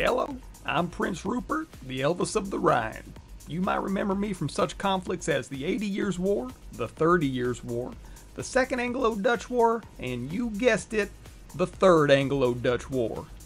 Hello, I'm Prince Rupert, the Elvis of the Rhine. You might remember me from such conflicts as the 80 Years' War, the 30 Years' War, the Second Anglo-Dutch War, and you guessed it, the Third Anglo-Dutch War.